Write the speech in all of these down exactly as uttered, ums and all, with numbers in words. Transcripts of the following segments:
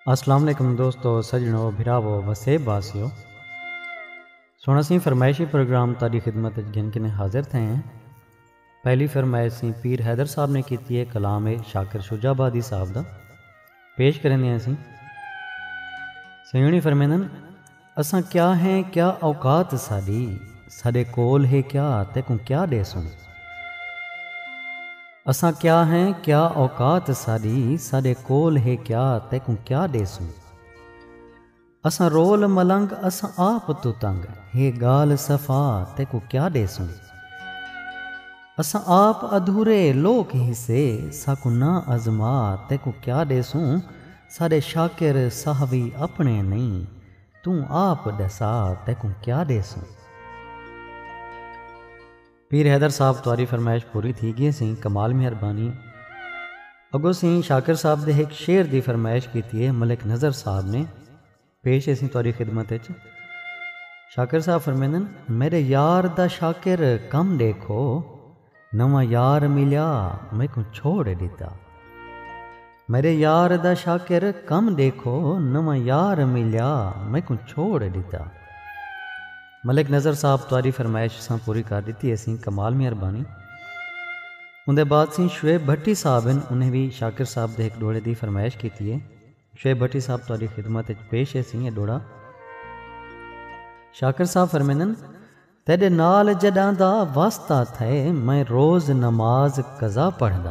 अस्सलाम वालेकुम दोस्तों, सजनों, भिरावो, वसेब वासियों। सोना सी फरमाइशी प्रोग्राम तारी खिदमत जिन किने हाजिर थे हैं। पहली फरमाइश सी पीर हैदर साहब ने की है कलाम शाकिर शुजाबादी साहब दा पेश करेंगे असी। सयूनी फरमेंदन, असां क्या हैं क्या औकात साडी, साडे कोल है क्या तेकू क्या देसूं। असां क्या हैं क्या औकात साडी, साडे कोल है क्या तेकू क्या देसूं। असां रोल मलंग असां आप तू तंग, हे गाल सफ़ा तेकू क्या देसूं। असां आप अधूरे लोक हिस्से, साकू ना अजमा तेकू क्या देसूं। साडे शाकिर साहवी अपने नहीं, तू आप दसा तेकू क्या देसूं। पीर हैदर साहब तुहारी फरमाइश पूरी थी गई सी, कमाल मेहरबानी। अगो सी शाकिर साहब दे एक शेर की फरमाइश की है मलिक नज़र साहब ने, पेश असी तुहारी खिदमत च। शाकिर साहब फरमांदन, मेरे यार दा शाकिर कम देखो, नवा यार मिलिया मैं को छोड़ दिता। मेरे यार दा शाकिर कम देखो, नवा यार मिलिया मैं को छोड़ दिता। मलिक नज़र साहब तुहारी फरमाइश सां पूरी कर दी असी, कमाल मेहरबानी। उनके बाद सी शुएब भट्टी साहब हैं, उन्हें भी शाकिर साहब के एक डोड़े की फरमाइश की है। शुएब भट्टी साहब तुहारी खिदमत पेश है सी डोड़ा। शाकिर साहब फरमांदन, तेरे नाल जडां दा वास्ता थे मैं रोज़ नमाज कज़ा पढ़दा।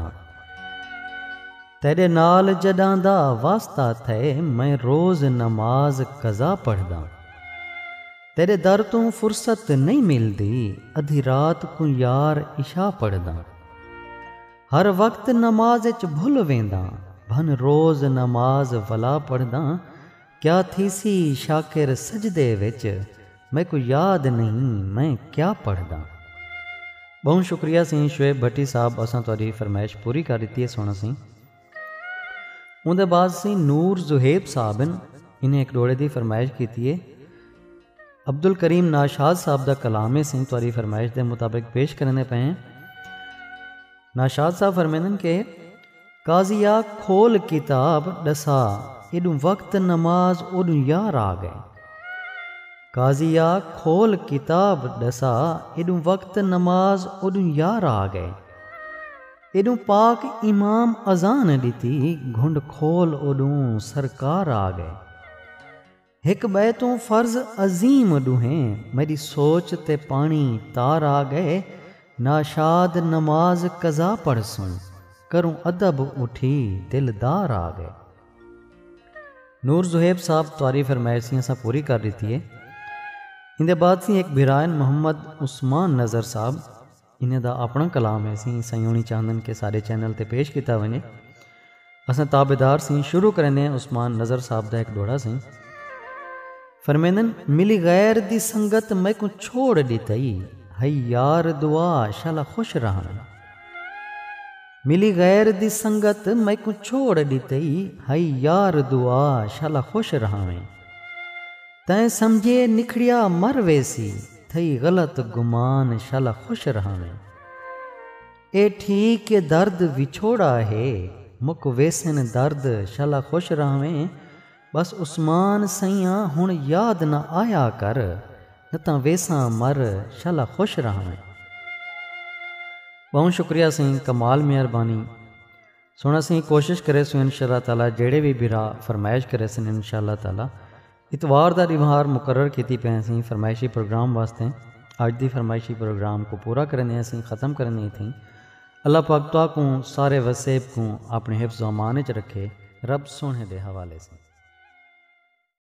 तेरे नाल जडां दा वास्ता थे मैं रोज़ नमाज कज़ा पढ़दा। तेरे दर तू फुर्सत नहीं मिलती, अधी रात को यार इशा पढ़दा। हर वक्त नमाज च भुल वेंदा, भन रोज़ नमाज वला पढ़दा। क्या थीसी शाकिर सजदे विच, मैं को याद नहीं मैं क्या पढ़दा। बहुत शुक्रिया सी शुएब भट्टी साहब, असां तुहारी फरमाइश पूरी कर दी है। सोना सी उनके बाद सी नूर जुहेब साहब, इन्हें एक डोड़े की फरमाइश की है। अब्दुल करीम नाशाद साहब का कलाम सिंह तुहारी फरमाइश के मुताबिक पेश करने पे हैं। नाशाद साहब फरमांदन के काजिया खोल किताब दसा, एडू वक्त नमाज ओडू यार आ गए। काजिया खोल किताब दसा, एडू वक्त नमाज ओडू यार आ गए। एडू पाक इमाम अजान दी, घुंड खोल ओडू सरकार आ गए। एक बैतों फर्ज अजीम डूहें, मेरी सोच ते पानी तार आ गए। नाशाद नमाज कज़ा पढ़सूं, करूं अदब उठी दिलदार आ गए। नूर जुहेब साहब तुहारी फरमाइशियाँ सा पूरी कर दी है। इनके बाद सी एक बिरायन मोहम्मद उस्मान नज़र साहब, इन्हें दा अपना कलाम है सी सयोनी चांदन के सारे चैनल ते पेश किया वने। असां ताबेदार सी शुरू करने उस्मान नज़र साहब का एक डोड़ा सी। फरमेंदन, मिली गैर दी संगत मैं को छोड़ दी तई, है यार दुआ शाला खुश रहा। मिली गैर दी संगत मैं को छोड़ दी तई, है यार दुआ शाला खुश रहा। तैं समझे निखड़िया मर वेसी, थई गलत गुमान शाला खुश रहा। ए ठीक के दर्द विछोड़ा है, मुक वेसन दर्द शाला खुश रहा। बस उस्मान सैया हुण याद न आया कर, न तां वेसा मर शाला खुश रहा। बहुत शुक्रिया सी, कमाल मेहरबानी। सोना सी कोशिश करे सो इंशाअल्लाह ताला जेड़े भी बिरा फरमाइश करे सन इंशाअल्लाह ताला इतवार दा रिवार मुकर्रर की पे सी फरमाइशी प्रोग्राम वास्ते। अज दी फरमाइशी प्रोग्राम को पूरा करने सी ख़त्म करनी थी। अल्लाह पाक तुआ को सारे वसेब को अपने हिफ्ज़ अमान च रखे, रब सोने दे हवाले से।